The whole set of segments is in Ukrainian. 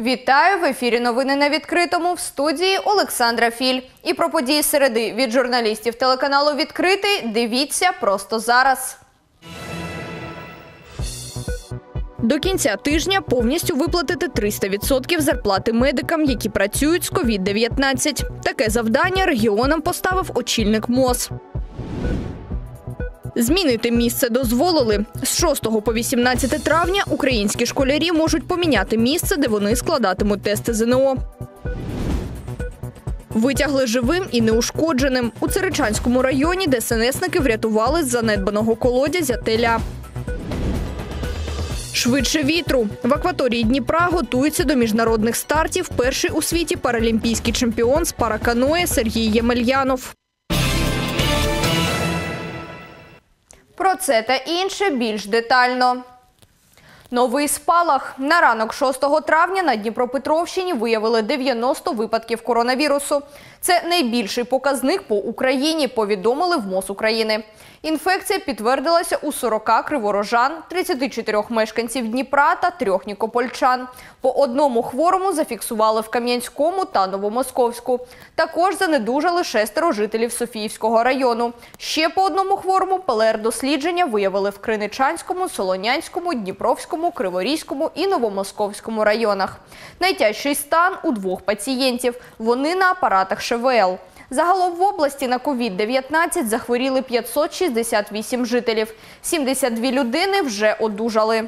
Вітаю! В ефірі новини на відкритому, в студії Олександра Філь. І про події середи від журналістів телеканалу «Відкритий» дивіться просто зараз. До кінця тижня повністю виплатити 300% зарплати медикам, які працюють з COVID-19. Таке завдання регіонам поставив очільник МОЗ. Змінити місце дозволили. З 6 по 18 травня українські школярі можуть поміняти місце, де вони складатимуть тести ЗНО. Витягли живим і неушкодженим. У Царичанському районі ДСНСники врятували з занедбаного колодязя теля. Швидше вітру. В акваторії Дніпра готується до міжнародних стартів перший у світі паралімпійський чемпіон з параканое Сергій Ємельянов. Про це та інше більш детально. Новий спалах. На ранок 6 травня на Дніпропетровщині виявили 90 випадків коронавірусу. Це найбільший показник по Україні, повідомили в МОЗ України. Інфекція підтвердилася у 40 криворожан, 34 мешканців Дніпра та 3 нікопольчан. По одному хворому зафіксували в Кам'янському та Новомосковську. Також занедужали 6 жителів Софіївського району. Ще по одному хворому ПЛР-дослідження виявили в Криничанському, Солонянському, Дніпровському, Криворізькому і Новомосковському районах. Найтяжчий стан у 2 пацієнтів. Вони на апаратах ШВЛ. Загалом в області на COVID-19 захворіли 568 жителів. 72 людини вже одужали.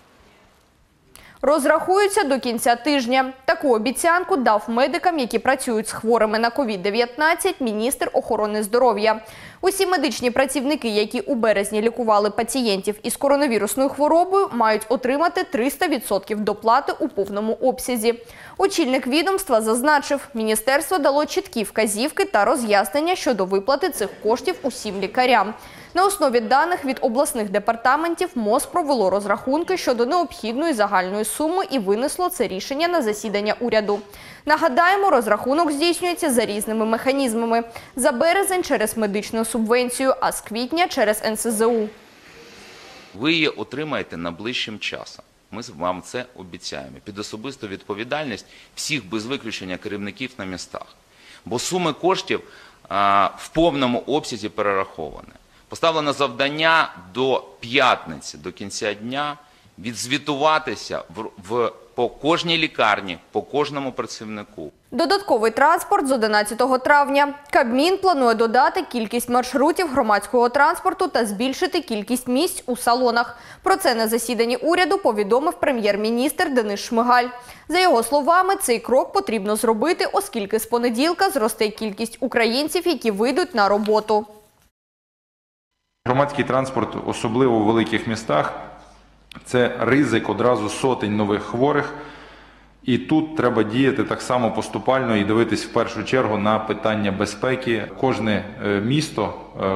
Розрахуються до кінця тижня. Таку обіцянку дав медикам, які працюють з хворими на COVID-19, міністр охорони здоров'я. Усі медичні працівники, які у березні лікували пацієнтів із коронавірусною хворобою, мають отримати 300% доплати у повному обсязі. Очільник відомства зазначив, міністерство дало чіткі вказівки та роз'яснення щодо виплати цих коштів усім лікарям. На основі даних від обласних департаментів МОЗ провело розрахунки щодо необхідної загальної суми і винесло це рішення на засідання уряду. Нагадаємо, розрахунок здійснюється за різними механізмами. За березень – через медичну субвенцію, а з квітня – через НСЗУ. Ви її отримаєте найближчим часом. Ми вам це обіцяємо. Під особисту відповідальність всіх без виключення керівників на містах. Бо суми коштів в повному обсязі перераховані. Поставлено завдання до п'ятниці, до кінця дня, відзвітуватися по кожній лікарні, по кожному працівнику. Додатковий транспорт з 11 травня. Кабмін планує додати кількість маршрутів громадського транспорту та збільшити кількість місць у салонах. Про це на засіданні уряду повідомив прем'єр-міністр Денис Шмигаль. За його словами, цей крок потрібно зробити, оскільки з понеділка зросте кількість українців, які вийдуть на роботу. Громадський транспорт, особливо у великих містах, це ризик одразу сотень нових хворих. І тут треба діяти так само поступально і дивитись в першу чергу на питання безпеки. Кожне місто,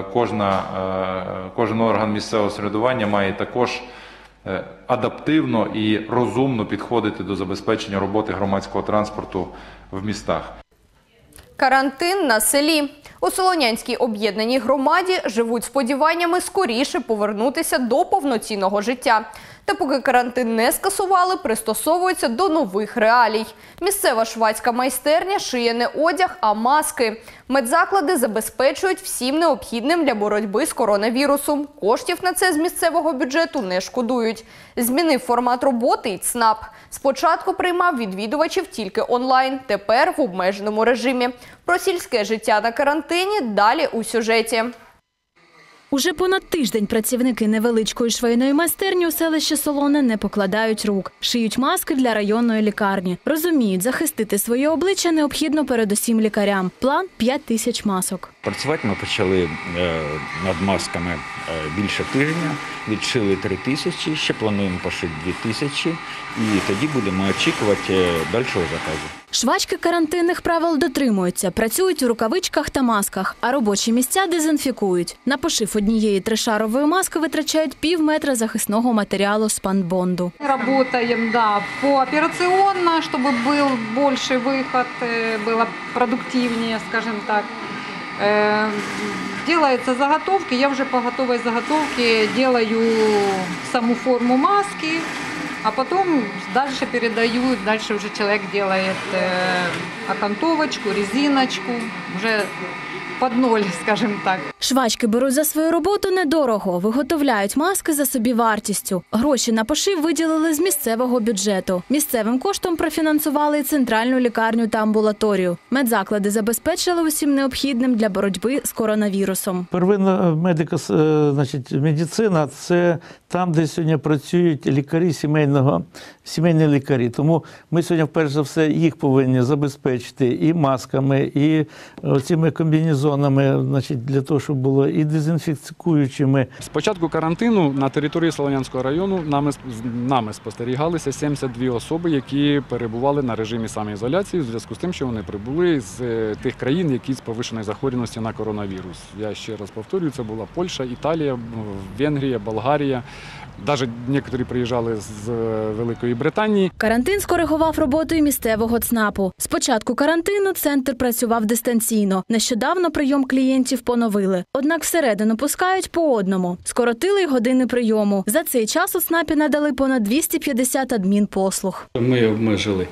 кожен орган місцевого самоврядування має також адаптивно і розумно підходити до забезпечення роботи громадського транспорту в містах. Карантин на селі. У Солонянській об'єднаній громаді живуть сподіваннями скоріше повернутися до повноцінного життя. Та поки карантин не скасували, пристосовуються до нових реалій. Місцева швадська майстерня шиє не одяг, а маски. Медзаклади забезпечують всім необхідним для боротьби з коронавірусом. Коштів на це з місцевого бюджету не шкодують. Змінив формат роботи й ЦНАП. Спочатку приймав відвідувачів тільки онлайн, тепер в обмеженому режимі. Про сільське життя на карантині далі у сюжеті. Уже понад тиждень працівники невеличкої швейної майстерні у селищі Солоне не покладають рук. Шиють маски для районної лікарні. Розуміють, захистити своє обличчя необхідно передусім лікарям. План – 5 тисяч масок. Працювати ми почали над масками більше тижня. Відшили 3 тисячі, ще плануємо пошити 2 тисячі. І тоді будемо очікувати дальшого заказу. Швачки карантинних правил дотримуються, працюють у рукавичках та масках, а робочі місця дезінфікують. На пошив однієї 3-шарової маски витрачають півметра захисного матеріалу спанбонду. Работаем, да, пооперационно, чтобы был больший выход, было продуктивнее, скажем так. Делаются заготовки, я уже по готовой заготовке делаю саму форму маски. а потом дальше передают, дальше уже человек делает окантовочку, резиночку, уже под ноль, скажем так. Швачки беруть за свою роботу недорого, виготовляють маски за собівартістю. Гроші на пошив виділили з місцевого бюджету. Місцевим коштом профінансували і центральну лікарню та амбулаторію. Медзаклади забезпечили усім необхідним для боротьби з коронавірусом. Первинна медицина – це там, де сьогодні працюють лікарі сімейні лікарі. Тому ми сьогодні, перш за все, їх повинні забезпечити і масками, і цими комбінезонами, для того, щоб було і дезінфікуючими. З початку карантину на території Солонянського району нами спостерігалися 72 особи, які перебували на режимі самоізоляції в зв'язку з тим, що вони прибули з тих країн, які з повищеною захворюваністю на коронавірус. Я ще раз повторюю, це була Польща, Італія, Венгрія, Болгарія. Навіть деякі приїжджали з Великої Британії. Карантин скоригував роботу і місцевого ЦНАПу. З початку карантину центр працював дистанційно. Нещодавно прийом клієнтів поновили. Однак всередину пускають по одному. Скоротили й години прийому. За цей час у ЦНАПі надали понад 250 адмінпослуг. Ми обмежили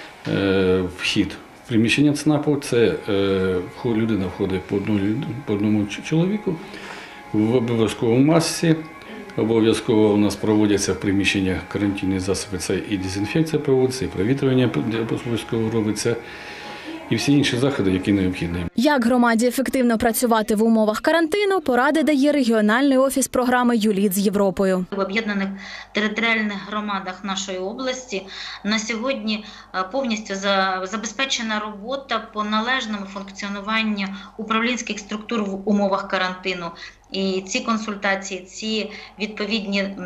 вхід в приміщення ЦНАПу. Це людина входить по одному чоловіку в обов'язковій масці. Обов'язково у нас проводяться в приміщеннях карантинні засоби, це і дезінфекція проводиться, і провітрювання обов'язково робиться, і всі інші заходи, які необхідні. Як громаді ефективно працювати в умовах карантину, поради дає регіональний офіс програми «ЮЛІТ з Європою». В об'єднаних територіальних громадах нашої області на сьогодні повністю забезпечена робота по належному функціонуванню управлінських структур в умовах карантину. І ці консультації, ці відповідні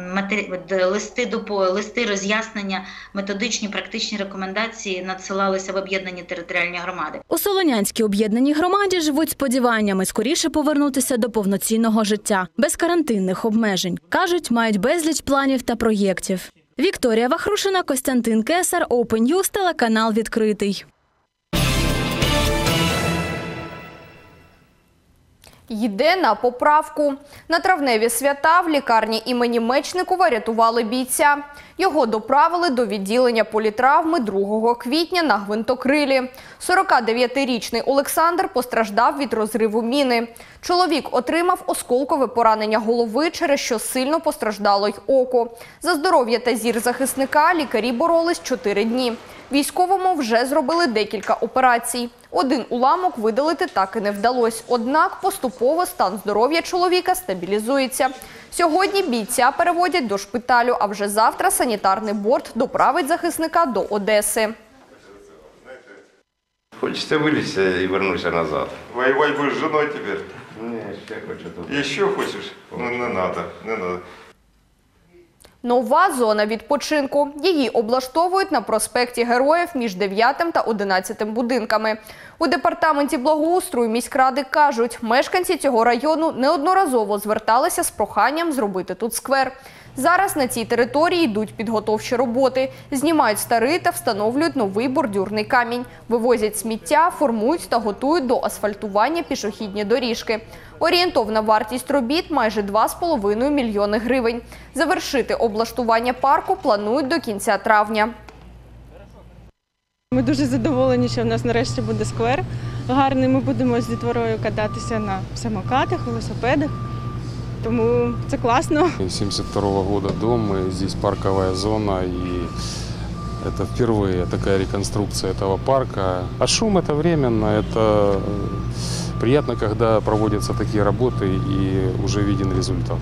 листи роз'яснення, методичні, практичні рекомендації надсилалися в об'єднані територіальні громади. У Солонянській об'єднаній громаді живуть сподіваннями скоріше повернутися до повноцінного життя, без карантинних обмежень. Кажуть, мають безліч планів та проєктів. Вікторія Вахрушина, Костянтин Кесар, Open News, телеканал «Відкритий». Йде на поправку. На травневі свята в лікарні імені Мечникова рятували бійця. Його доправили до відділення політравми 2 квітня на гвинтокрилі. 49-річний Олександр постраждав від розриву міни. Чоловік отримав осколкове поранення голови, через що сильно постраждало й око. За здоров'я та зір захисника лікарі боролись 4 дні. Військовому вже зробили декілька операцій. Один уламок видалити так і не вдалося. Однак поступово стан здоров'я чоловіка стабілізується. Сьогодні бійця переводять до шпиталю, а вже завтра санітарний борт доправить захисника до Одеси. Хочеться вилізти і повернутися назад. Воювати будеш з жіною тепер? Ні, ще хочу тут. Ще хочеш? Ну не треба, не треба. Нова зона відпочинку. Її облаштовують на проспекті Героїв між 9 та 11 будинками. У департаменті благоустрою міськради кажуть, мешканці цього району неодноразово зверталися з проханням зробити тут сквер. Зараз на цій території йдуть підготовчі роботи. Знімають старий та встановлюють новий бордюрний камінь. Вивозять сміття, формують та готують до асфальтування пішохідні доріжки. Орієнтовна вартість робіт – майже 2,5 мільйони гривень. Завершити облаштування парку планують до кінця травня. Ми дуже задоволені, що в нас нарешті буде сквер гарний. Ми будемо з дітворою кататися на самокатах, велосипедах. Тому це класно. 1972 года дом, и здесь парковая зона, и это впервые такая реконструкция этого парка. А шум это временно, это приятно, когда проводятся такие работы и уже виден результат.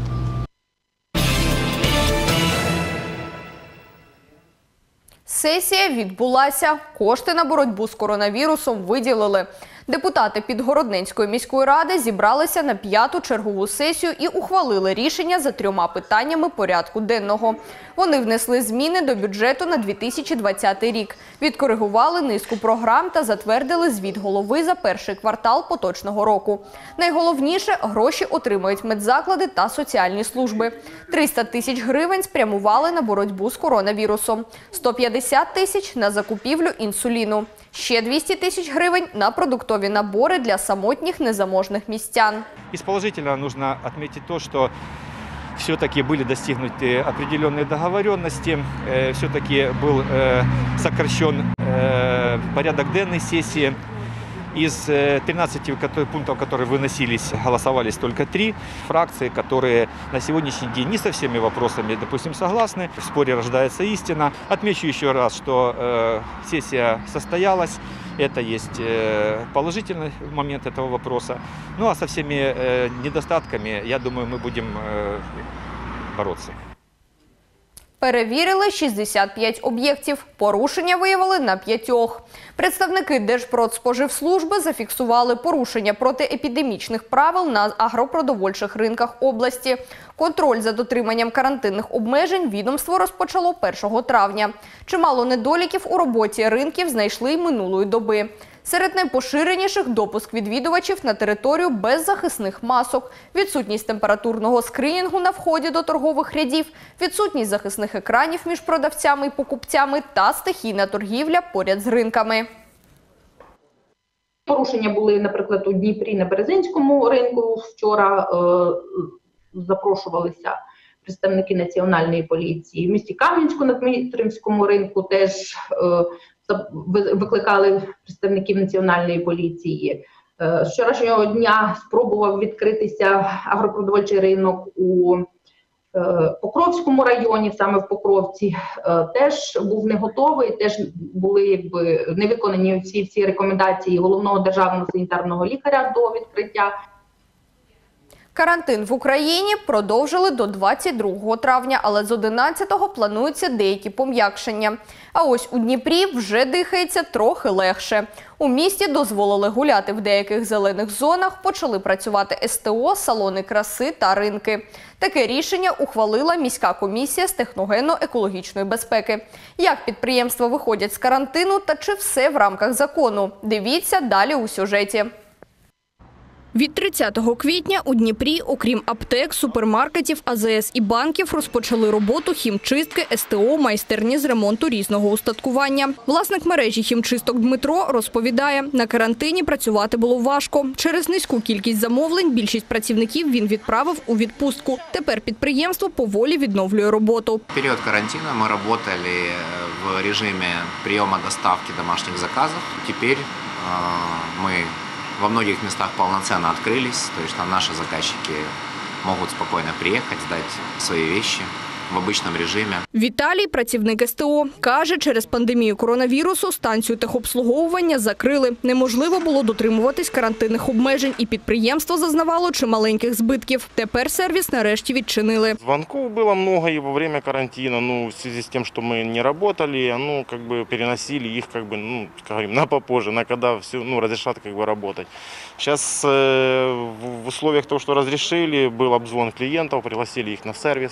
Сесія відбулася. Кошти на боротьбу з коронавірусом виділили. Депутати Підгородненської міської ради зібралися на 5-ту чергову сесію і ухвалили рішення за 3 питаннями порядку денного. Вони внесли зміни до бюджету на 2020 рік, відкоригували низку програм та затвердили звіт голови за перший квартал поточного року. Найголовніше – гроші отримають медзаклади та соціальні служби. 300 тисяч гривень спрямували на боротьбу з коронавірусом, 150 тисяч – на закупівлю інсуліну. Ще 200 тисяч гривень на продуктові набори для самотніх незаможних містян. Из положительного нужно отметить то, что все-таки были достигнуты определенные договоренности, все-таки был сокращен порядок денной сессии. Из 13 пунктов, которые выносились, голосовались только 3 фракции, которые на сегодняшний день не со всеми вопросами, допустим, согласны. В споре рождается истина. Отмечу еще раз, что сессия состоялась. Это есть положительный момент этого вопроса. Ну а со всеми недостатками, я думаю, мы будем бороться. Перевірили 65 об'єктів. Порушення виявили на 5. Представники Держпродспоживслужби зафіксували порушення протиепідемічних правил на агропродовольчих ринках області. Контроль за дотриманням карантинних обмежень відомство розпочало 1 травня. Чимало недоліків у роботі ринків знайшли й минулої доби. Серед найпоширеніших – допуск відвідувачів на територію без захисних масок, відсутність температурного скринінгу на вході до торгових рядів, відсутність захисних екранів між продавцями і покупцями та стихійна торгівля поряд з ринками. Порушення були, наприклад, у Дніпрі на Березинському ринку. Вчора запрошувалися представники Національної поліції. В місті Кам'янську на Дмитрівському ринку теж викликали представників Національної поліції. З вчорашнього дня спробував відкритися агропродовольчий ринок у Покровському районі, саме в Покровці. Теж був не готовий, теж були не виконані всі рекомендації Головного державного санітарного лікаря до відкриття. Карантин в Україні продовжили до 22 травня, але з 11-го плануються деякі пом'якшення. А ось у Дніпрі вже дихається трохи легше. У місті дозволили гуляти в деяких зелених зонах, почали працювати СТО, салони краси та ринки. Таке рішення ухвалила міська комісія з техногенно-екологічної безпеки. Як підприємства виходять з карантину та чи все в рамках закону? Дивіться далі у сюжеті. Від 30 квітня у Дніпрі, окрім аптек, супермаркетів, АЗС і банків, розпочали роботу хімчистки, СТО, майстерні з ремонту різного устаткування. Власник мережі хімчисток Дмитро розповідає, на карантині працювати було важко. Через низьку кількість замовлень більшість працівників він відправив у відпустку. Тепер підприємство поволі відновлює роботу. В період карантину ми працювали в режимі прийому доставки домашніх заказів. Тепер ми во многих местах полноценно открылись, то есть наши заказчики могут спокойно приехать, сдать свои вещи в обычном режимі. Віталій, працівник СТО, каже, через пандемію коронавірусу станцію техобслуговування закрили. Неможливо було дотримуватись карантинних обмежень і підприємство зазнавало чималеньких збитків. Тепер сервіс нарешті відчинили. Звонков было много и во время карантина, в связи с тем, что мы не работали, переносили их, на попозже, на когда все, разрешат, работать. Сейчас в условиях того, что разрешили, был обзвон клиентов, пригласили их на сервис.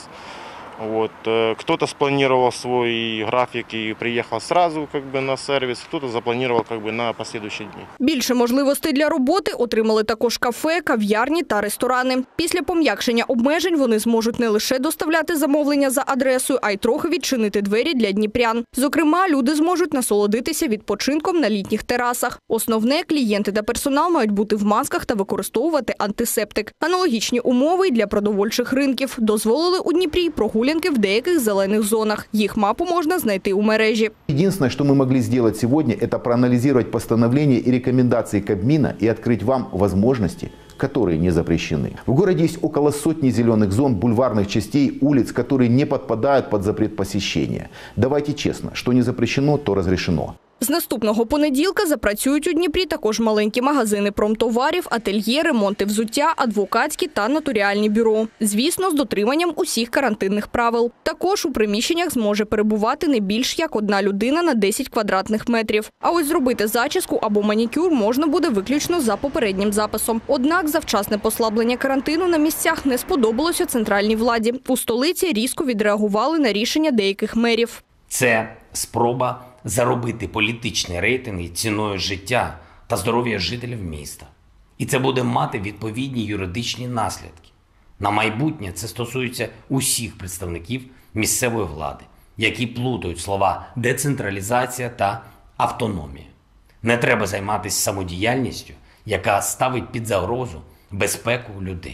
Кто-то спланировал свой график и приехал сразу на сервис, кто-то запланировал на последующие дни. Більше можливостей для роботи отримали також кафе, кав'ярні та ресторани. Після пом'якшення обмежень вони зможуть не лише доставляти замовлення за адресою, а й трохи відчинити двері для дніпрян. Зокрема, люди зможуть насолодитися відпочинком на літніх терасах. Основне, клієнти та персонал мають бути в масках та використовувати антисептик. Аналогічні умови й для продовольчих ринків. Дозволили у Дніпрі прогулянки в деяких зелених зонах. Їх мапу можна знайти у мережі. Единственное, что мы могли сделать сегодня, это проанализировать постановления и рекомендации Кабмина и открыть вам возможности, которые не запрещены. В городе есть около сотни зеленых зон, бульварных частей, улиц, которые не подпадают под запрет посещения. Давайте честно, что не запрещено, то разрешено. З наступного понеділка запрацюють у Дніпрі також маленькі магазини промтоварів, ательє, ремонти взуття, адвокатські та нотаріальні бюро. Звісно, з дотриманням усіх карантинних правил. Також у приміщеннях зможе перебувати не більш як одна людина на 10 квадратних метрів. А ось зробити зачіску або манікюр можна буде виключно за попереднім записом. Однак завчасне послаблення карантину на місцях не сподобалося центральній владі. У столиці різко відреагували на рішення деяких мерів. Це спроба заробити політичні рейтинги ціною життя та здоров'я жителів міста. І це буде мати відповідні юридичні наслідки. На майбутнє це стосується усіх представників місцевої влади, які плутають слова «децентралізація» та «автономія». Не треба займатися самодіяльністю, яка ставить під загрозу безпеку людей.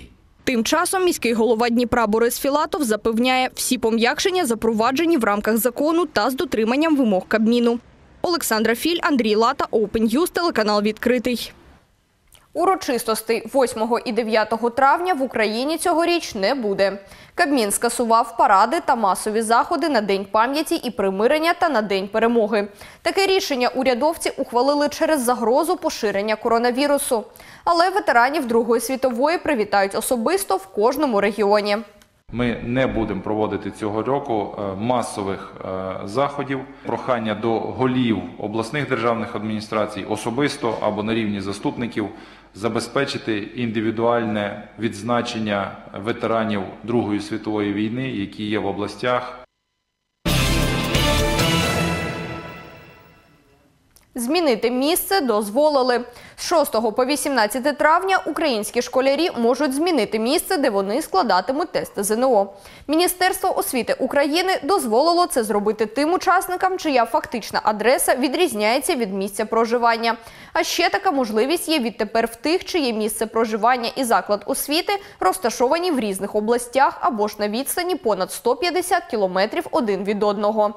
Тим часом міський голова Дніпра Борис Філатов запевняє, всі пом'якшення запроваджені в рамках закону та з дотриманням вимог Кабміну. Олександра Філь, Андрій Лата, Open News, телеканал «Відкритий». Урочистостей 8 і 9 травня в Україні цьогоріч не буде. Кабмін скасував паради та масові заходи на День пам'яті і примирення та на День перемоги. Таке рішення урядовці ухвалили через загрозу поширення коронавірусу. Але ветеранів Другої світової привітають особисто в кожному регіоні. Ми не будемо проводити цього року масових заходів. Прохання до голів обласних державних адміністрацій особисто або на рівні заступників забезпечити індивідуальне відзначення ветеранів Другої світової війни, які є в областях. Змінити місце дозволили. З 6 по 18 травня українські школярі можуть змінити місце, де вони складатимуть тести ЗНО. Міністерство освіти України дозволило це зробити тим учасникам, чия фактична адреса відрізняється від місця проживання. А ще така можливість є відтепер в тих, чиє місце проживання і заклад освіти розташовані в різних областях або ж на відстані понад 150 кілометрів один від одного.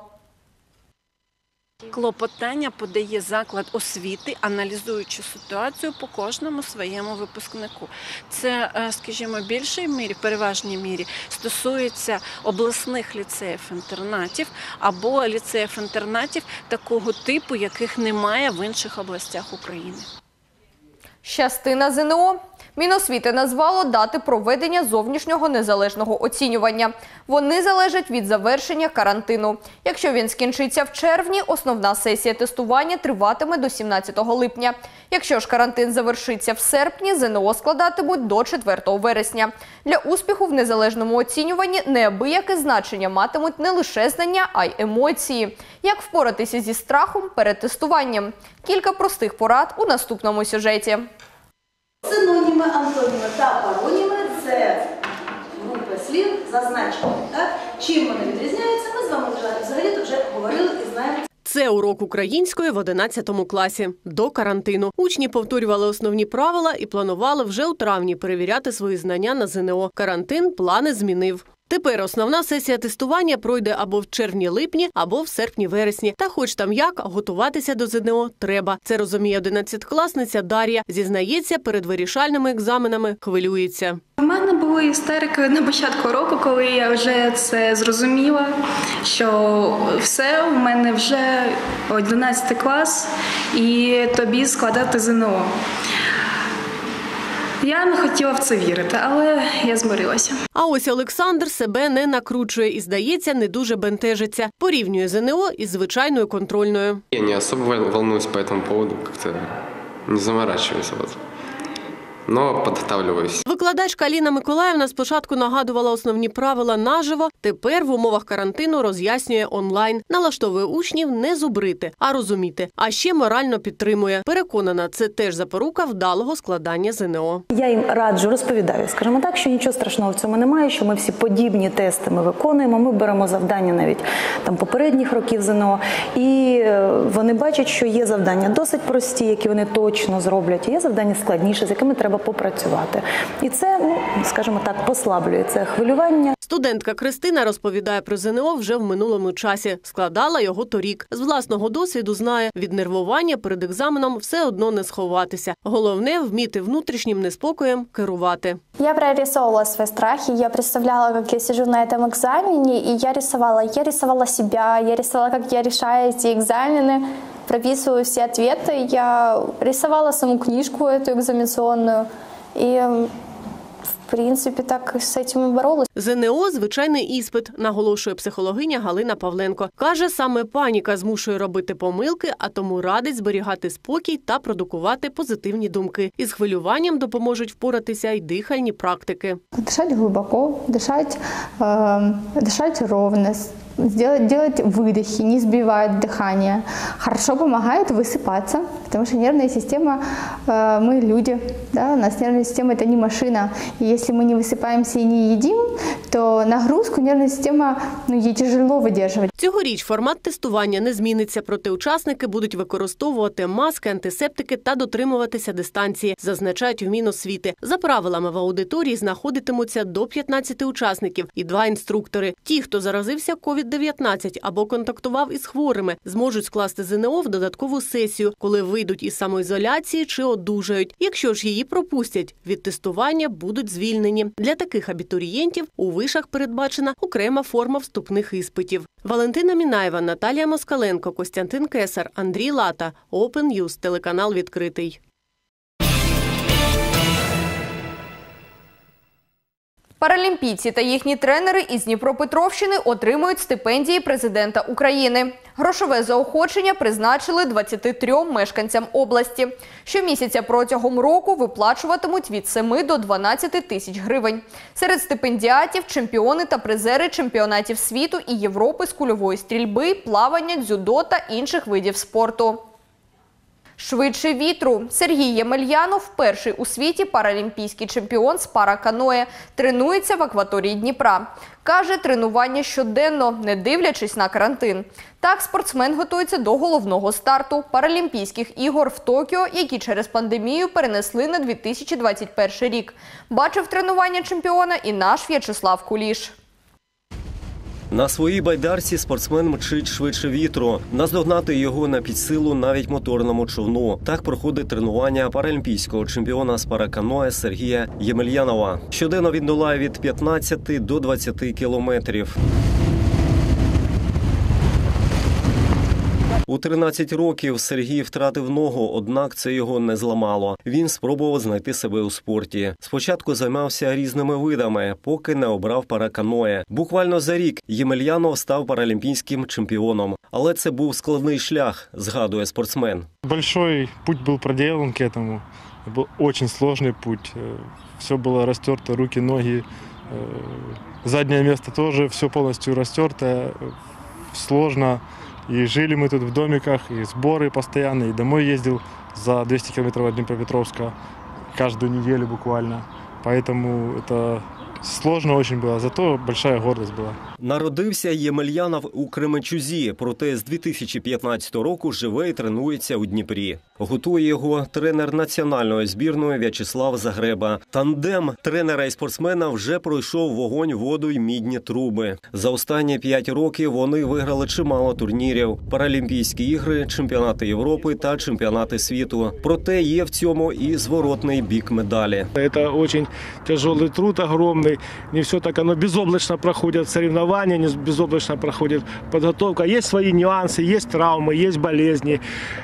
Клопотання подає заклад освіти, аналізуючи ситуацію по кожному своєму випускнику. Це, скажімо, в більшій мірі, в переважній мірі, стосується обласних ліцеїв-інтернатів або ліцеїв-інтернатів такого типу, яких немає в інших областях України. Щасти на ЗНО. Міносвіти назвало дати проведення зовнішнього незалежного оцінювання. Вони залежать від завершення карантину. Якщо він скінчиться в червні, основна сесія тестування триватиме до 17 липня. Якщо ж карантин завершиться в серпні, ЗНО складатимуть до 4 вересня. Для успіху в незалежному оцінюванні неабияке значення матимуть не лише знання, а й емоції. Як впоратися зі страхом перед тестуванням? Кілька простих порад у наступному сюжеті. Синоніми, антоніми та пароніми – це групи слів зазначені. Чим вони відрізняються, ми з вами взагалі вже говорили і знаємо. Це урок української в 11 класі. До карантину. Учні повторювали основні правила і планували вже у травні перевіряти свої знання на ЗНО. Карантин плани змінив. Тепер основна сесія тестування пройде або в червні-липні, або в серпні-вересні. Та хоч там як, готуватися до ЗНО треба. Це розуміє 11-класниця Дар'я. Зізнається, перед вирішальними екзаменами хвилюється. У мене були істерики на початку року, коли я вже це зрозуміла, що все, у мене вже 11 клас і тобі складати ЗНО. Я не хотіла в це вірити, але я змирилася. А ось Олександр себе не накручує і, здається, не дуже бентежиться. Порівнює ЗНО із звичайною контрольною. Я не особо волнуюсь по этому поводу, как-то не заморачиваюсь. Но підготовлююсь. Викладачка Аліна Миколаївна спочатку нагадувала основні правила наживо, тепер в умовах карантину роз'яснює онлайн. Налаштовує учнів не зубрити, а розуміти. А ще морально підтримує. Переконана, це теж запорука вдалого складання ЗНО. Я їм раджу, розповідаю, скажімо так, що нічого страшного в цьому немає, що ми всі подібні тести ми виконуємо, ми беремо завдання навіть там попередніх років ЗНО. І вони бачать, що є завдання досить прості, які вони точно зроблять, і є завдання складніші, з якими треба попрацювати. І це, скажімо так, послаблює це хвилювання. Студентка Кристина розповідає про ЗНО вже в минулому часі. Складала його торік. З власного досвіду знає, від нервування перед екзаменом все одно не сховатися. Головне – вміти внутрішнім неспокоєм керувати. Я прорисовывала свои страхи, я представляла, как я сижу на этом экзамене, и я рисовала себя, я рисовала, как я решаю эти экзамены, прописываю все ответы, я рисовала саму книжку эту экзаменационную, и в принципі, так з цим і боролась. ЗНО – звичайний іспит, наголошує психологиня Галина Павленко. Каже, саме паніка змушує робити помилки, а тому радить зберігати спокій та продукувати позитивні думки. Із хвилюванням допоможуть впоратися й дихальні практики. Дышать глубоко, дышать ровно, делать выдохи, не сбивать дыхание. Хорошо помогает высыпаться, потому что нервная система, мы люди, да, у нас нервная система – это не машина. И если мы не высыпаемся и не едим, то нагрузку нервная система, ей тяжело выдерживать. Цьогоріч формат тестування не зміниться, проте учасники будуть використовувати маски, антисептики та дотримуватися дистанції, зазначають в Міносвіти. За правилами в аудиторії знаходитимуться до 15 учасників і 2 інструктори. Ті, хто заразився COVID-19 або контактував із хворими, зможуть скласти ЗНО в додаткову сесію, коли вийдуть із самоізоляції чи одужають. Якщо ж її пропустять, від тестування будуть звільнені. Для таких абітурієнтів у вишах передбачена окрема форма вступних іспитів. Валентина Мінаєва, Наталія Москаленко, Костянтин Кесар, Андрій Лата. Open News, телеканал відкритий. Паралімпійці та їхні тренери із Дніпропетровщини отримують стипендії президента України. Грошове заохочення призначили 23 мешканцям області. Щомісяця протягом року виплачуватимуть від 7 до 12 тисяч гривень. Серед стипендіатів – чемпіони та призери чемпіонатів світу і Європи з кульової стрільби, плавання, дзюдо та інших видів спорту. Швидше вітру. Сергій Ємельянов – перший у світі паралімпійський чемпіон з параканое. Тренується в акваторії Дніпра. Каже, тренування щоденно, не дивлячись на карантин. Так, спортсмен готується до головного старту – Паралімпійських ігор в Токіо, які через пандемію перенесли на 2021 рік. Бачив тренування чемпіона і наш В'ячеслав Куліш. На своїй байдарці спортсмен мчить швидше вітру. Наздогнати його на підсилу навіть моторному човну. Так проходить тренування паралімпійського чемпіона з параканое Сергія Ємельянова. Щоденно він долає від 15 до 20 кілометрів. У 13 років Сергій втратив ногу, однак це його не зламало. Він спробував знайти себе у спорті. Спочатку займався різними видами, поки не обрав параканое. Буквально за рік Ємельянов став паралімпійським чемпіоном. Але це був складний шлях, згадує спортсмен. Большой путь был проделан к этому. Был очень сложный путь. Все было растерто, руки, ноги. Заднее место тоже все полностью растерто. Сложно. И жили мы тут в домиках, и сборы постоянные, и домой ездил за 200 километров от Днепропетровска каждую неделю буквально. Поэтому это сложно очень было, зато большая гордость была. Народився Ємельянов у Кременчузі, проте з 2015 року живе і тренується у Дніпрі. Готує його тренер національної збірної В'ячеслав Загреба. Тандем тренера і спортсмена вже пройшов вогонь, воду й мідні труби. За останні 5 років вони виграли чимало турнірів – Паралімпійські ігри, чемпіонати Європи та чемпіонати світу. Проте є в цьому і зворотний бік медалі. Це дуже тяжелый труд, огромний. Не все так оно безоблачно проходят соревнования, не безоблачно проходит подготовка. Есть свои нюансы, есть травмы, есть болезни,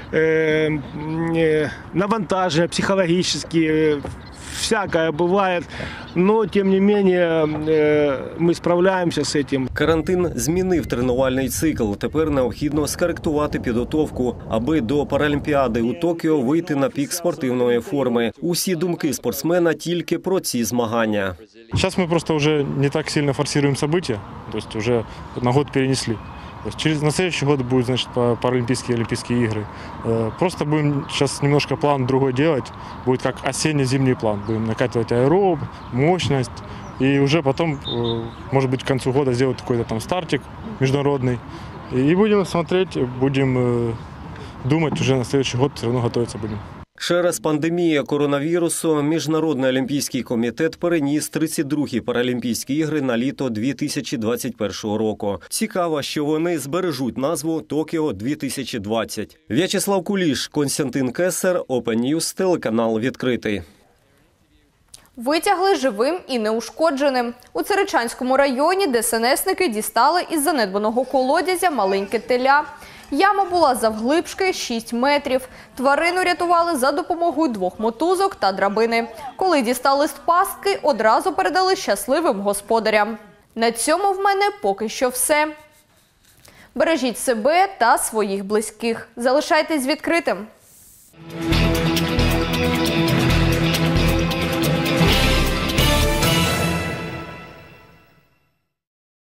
навантажения психологические, всякое бывает. Но, тем не менее, ми справляємося з цим. Карантин змінив тренувальний цикл. Тепер необхідно скоректувати підготовку, аби до Паралімпіади у Токіо вийти на пік спортивної форми. Усі думки спортсмена тільки про ці змагання. Зараз ми просто вже не так сильно форсуємо события, тобто вже на год перенесли. На следующий год будут, значит, паралимпийские, олимпийские игры. Просто будем сейчас немножко план другой делать. Будет как осенне-зимний план. Будем накатывать аэроб, мощность. И уже потом, может быть, к концу года сделать какой-то там стартик международный. И будем смотреть, будем думать, уже на следующий год все равно готовиться будем. Через пандемію коронавірусу Міжнародний олімпійський комітет переніс 32-ті Паралімпійські ігри на літо 2021 року. Цікаво, що вони збережуть назву «Токіо-2020». В'ячеслав Куліш, Костянтин Кесар, Open News, телеканал відкритий. Витягли живим і неушкодженим. У Царичанському районі ДСНСники дістали із занедбаного колодязя маленьке теля. Яма була завглибшки 6 метрів. Тварину рятували за допомогою 2 мотузок та драбини. Коли дістали з пастки, одразу передали щасливим господарям. На цьому в мене поки що все. Бережіть себе та своїх близьких. Залишайтесь відкритим.